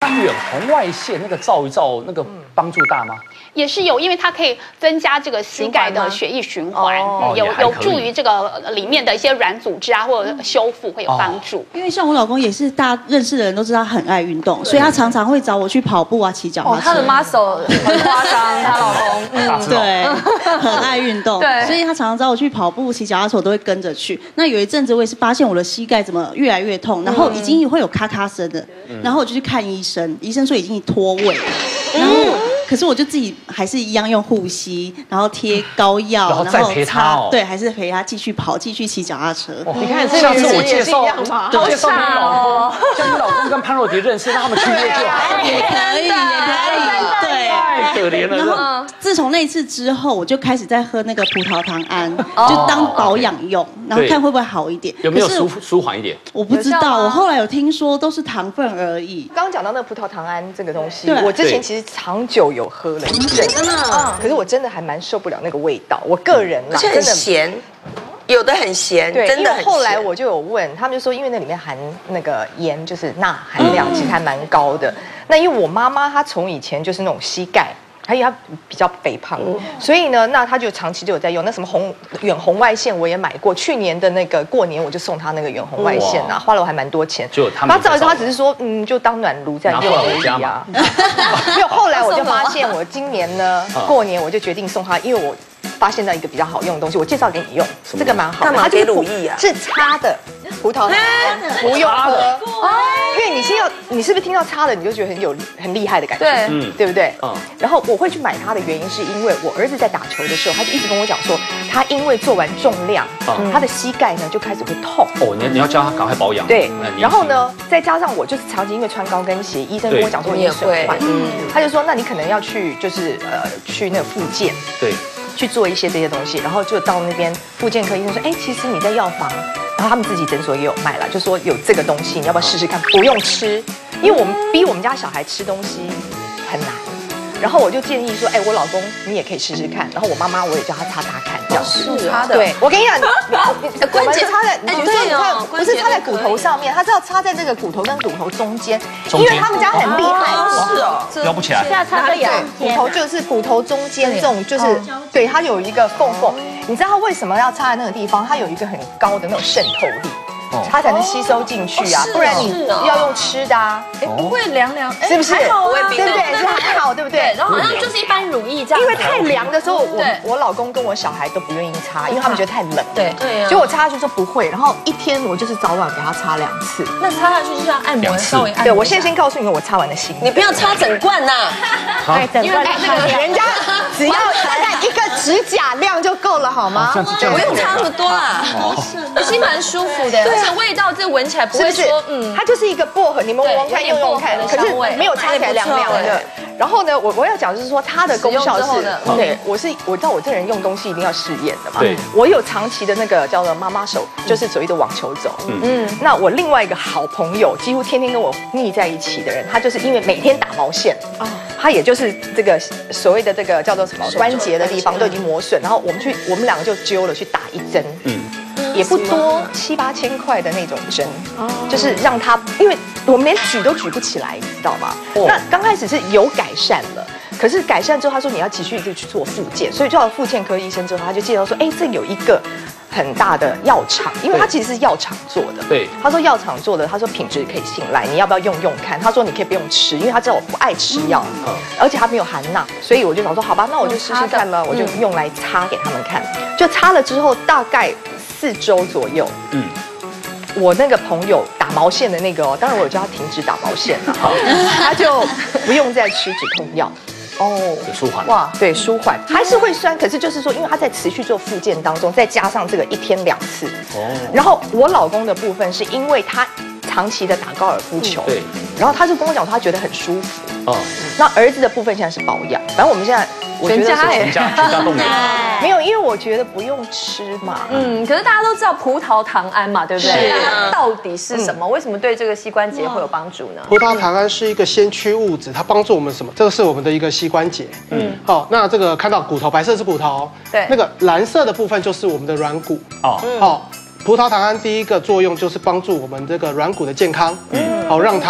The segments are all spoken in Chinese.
远红外线那个照一照，那个帮助大吗？ 也是有，因为它可以增加这个膝盖的血液循环，有助于这个里面的一些软组织啊或者修复会有帮助。 因为像我老公也是，大家认识的人都知道他很爱运动，所以他常常会找我去跑步啊、骑脚踏车。 他的 muscle 很夸张，她老公， 对，很爱运动， 对， 所以他常常找我去跑步、骑脚踏车，我都会跟着去。那有一阵子我也是发现我的膝盖怎么越来越痛，然后已经会有咔咔声的，然后我就去看医生，医生说已经脱位了，然后。可是我就自己还是一样用护膝，然后贴膏药， 然后再陪他哦， 对，还是陪他继续跑，继续骑脚踏车。 你看， 下次我介绍， 好介绍你老公，叫你老公跟潘若迪认识，让他们去约就好。 也可以，对， 太可怜了。 然后自从那一次之后，我就开始在喝那个葡萄糖胺，就当保养用，然后看会不会好一点。 有没有舒缓一点？ 我不知道，我后来有听说都是糖分而已。 刚刚讲到那个葡萄糖胺这个东西，我之前其实长久有喝了一阵，真的，可是我真的还蛮受不了那个味道。我个人啦， 真的很咸，有的很咸， 对， 真的很咸。 后来我就有问他们，就说因为那里面含那个盐，就是钠含量其实还蛮高的。那因为我妈妈她从以前就是那种膝盖。还有她比较肥胖，所以呢，那她就长期就有在用那什么远红外线，我也买过。去年的那个过年，我就送她那个远红外线啊，花了我还蛮多钱。 就他们， 她只是说，就当暖炉在用而已啊。没有，后来我就发现，我今年呢过年我就决定送她，因为我发现到一个比较好用的东西，我介绍给你用，这个蛮好的。 干嘛给乳液啊？ 是擦的葡萄糖，不用喝。因为你是不是听到擦的你就觉得很厉害的感觉？ 对， 对不对？然后我会去买它的原因是因为我儿子在打球的时候，他就一直跟我讲说，他因为做完重量，他的膝盖呢就开始会痛。 哦，你要教他赶快保养。 对，然后呢，再加上我就是长期因为穿高跟鞋，医生跟我讲说你损坏，他就说那你可能要去就是去那个复健。 对。 去做一些这些东西，然后就到那边复健科医生说，其实你在药房，然后他们自己诊所也有卖了，就说有这个东西，你要不要试试看？不用吃，因为我们逼我们家小孩吃东西很难。然后我就建议说，我老公你也可以试试看。然后我妈妈我也叫他擦擦看，这样是擦的。 对，我跟你讲， 关节擦在，不是擦在骨头上面，他是要擦在这个骨头跟骨头中间，因为他们家很厉害， 是哦， 撩不起来。 现在擦对骨头就是骨头中间这种，就是对它有一个缝缝。你知道它为什么要擦在那个地方？它有一个很高的那种渗透力。它才能吸收进去啊，不然你要用吃的啊， 不会凉凉， 是不是？ 还好啊， 对不对？是还好，对不对？ 然后好像就是一般乳液这样。 因为太凉的时候，我老公跟我小孩都不愿意擦，因为他们觉得太冷。 对， 结果我擦下去说不会，然后一天我就是早晚给他擦2次。 那擦下去就像按摩，稍微按摩。 对，我先告诉你我擦完的心得， 你不要擦整罐呐。 对，整罐那个人家只要大概1个指甲量就够了，好吗？ 不用擦那么多啦， 其实蛮舒服的，而且味道这闻起来不会说， 它就是一个薄荷，你们闻看用看，可是没有擦起来凉凉的。然后呢，我要讲就是说它的功效是，对，我知道我这人用东西一定要试验的嘛。 对， 我有长期的那个叫做妈妈手，就是所谓的网球肘。那我另外一个好朋友，几乎天天跟我腻在一起的人，他就是因为每天打毛线，他也就是这个所谓的这个叫做什么关节的地方都已经磨损，然后我们2个就揪了去打1针。也不多，7、8千块的那种针，就是让他，因为我们连举都举不起来，你知道吗？那刚开始是有改善了，可是改善之后，他说你要继续去做复健，所以就到复健科医生之后，他就介绍说，这有一个很大的药厂，因为它其实是药厂做的。 对， 他说药厂做的，他说品质可以信赖，你要不要用看？他说你可以不用吃，因为他知道我不爱吃药，而且它没有含钠，所以我就想说，好吧，那我就试试看了，我就用来擦给他们看，就擦了之后大概4周左右，我那个朋友打毛线的那个当然我有叫他停止打毛线了，他就不用再吃止痛药。 舒缓哇，对，舒缓还是会酸，可是就是说，因为他在持续做复健当中，再加上这个1天2次，然后我老公的部分是因为他长期的打高尔夫球， 对， 然后他就跟我讲说他觉得很舒服。那儿子的部分现在是保养，反正我们现在我觉得全家动员。 没有，因为我觉得不用吃嘛。 可是大家都知道葡萄糖胺嘛，对不对？那到底是什么？为什么对这个膝关节会有帮助呢？ 葡萄糖胺是一个先驱物质，它帮助我们什么？这个是我们的一个膝关节。那这个看到骨头，白色是骨头， 对， 那个蓝色的部分就是我们的软骨。葡萄糖胺第一个作用就是帮助我们这个软骨的健康，让它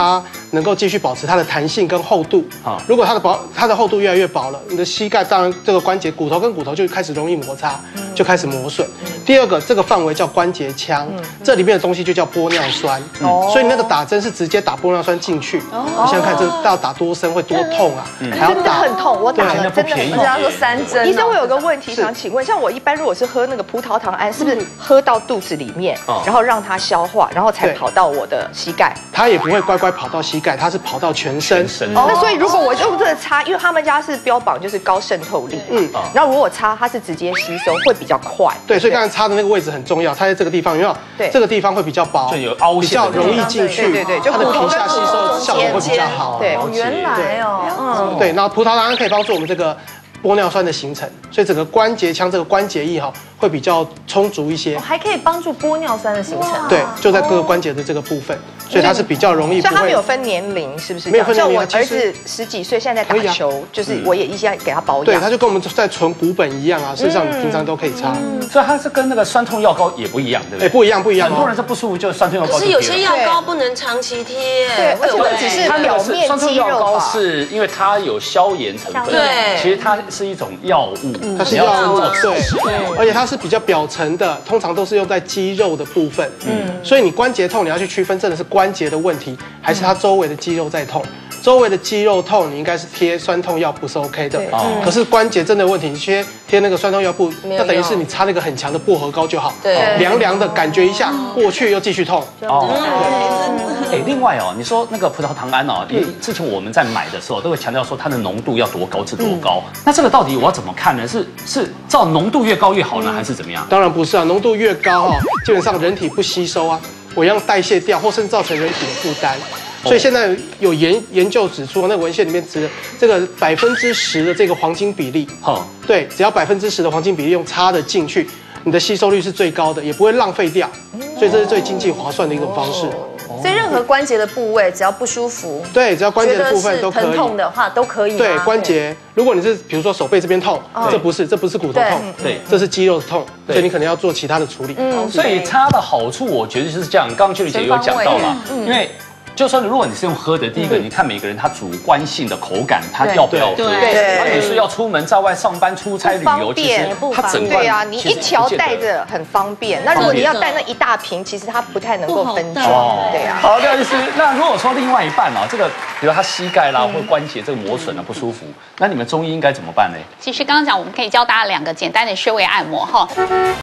能够继续保持它的弹性跟厚度。如果它的厚度越来越薄了，你的膝盖当然这个关节骨头跟骨头就开始容易摩擦，就开始磨损。第二个，这个范围叫关节腔，这里面的东西就叫玻尿酸。所以你那个打针是直接打玻尿酸进去，你想想看，这要打多深会多痛啊？还要真的很痛，我打了真的人家说3针。 医生，我有个问题想请问，像我一般如果是喝那个葡萄糖胺，是不是喝到肚子里面，然后让它消化，然后才跑到我的膝盖？ 它也不会乖乖跑到膝盖，它是跑到全身。 那所以如果我用这个擦，因为他们家是标榜就是高渗透力，然后如果我擦，它是直接吸收，会比较快。 对，所以刚才擦的那个位置很重要，它在这个地方，有没有？ 对， 这个地方会比较薄， 就有凹陷， 比较容易进去。 对， 它的皮下吸收效果会比较好。 对， 原来哦， 对，然后葡萄糖胺可以帮助我们这个玻尿酸的形成，所以整个关节腔这个关节液会比较充足一些， 还可以帮助玻尿酸的形成。 对，就在各个关节的这个部分，所以它是比较容易。 所以它没有分年龄，是不是？ 没有分年龄。 像我儿子10几岁，现在在打球，就是我也一下给他保养。 对，它就跟我们在存股本一样啊，事实上你平常都可以擦。 所以它是跟那个酸痛药膏也不一样，对不对？ 不一样，不一样。 很多人是不舒服就酸痛药膏。 可是有些药膏不能长期贴， 对，而且我只是表面酸痛肌肉药膏是因为它有消炎成分， 对， 其实它是一种药物， 它是药物，对，而且它是比较表层的，通常都是用在肌肉的部分，所以你关节痛你要去区分，真的是关节的问题，还是它周围的肌肉在痛？周围的肌肉痛，你应该是贴酸痛药不是 OK 的。可是关节真的问题，你贴那个酸痛药布，那等于是你擦那个很强的薄荷膏就好，凉凉的感觉一下过去又继续痛。 另外你说那个葡萄糖胺之前我们在买的时候都会强调说它的浓度要多高是多高，那这个到底我要怎么看呢？是照浓度越高越好呢，还是怎么样？ 当然不是啊，浓度越高基本上人体不吸收啊，我让代谢掉，或甚至造成人体的负担。所以现在有研究指出，那个文献里面指的这个10%的这个黄金比例，对，只要10%的黄金比例用擦的进去，你的吸收率是最高的，也不会浪费掉，所以这是最经济划算的一种方式。 所以任何关节的部位只要不舒服， 对，只要关节的部分都可以， 疼痛的话都可以。 对，关节，如果你是比如说手背这边痛，这不是骨头痛，对，这是肌肉痛，所以你可能要做其他的处理。 所以擦的好处，我觉得就是这样。刚刚秋丽姐有讲到嘛，因为。就说如果你是用喝的，第一个你看每个人他主观性的口感，他要不要喝？对，然后你是要出门在外上班、出差、旅游，其实它整罐对啊，你一条带着很方便。那如果你要带那一大瓶，其实它不太能够分装。对啊。 好，廖医师，那如果说另外一半这个比如他膝盖啦或关节这个磨损不舒服，那你们中医应该怎么办呢？ 其实刚刚讲，我们可以教大家2个简单的穴位按摩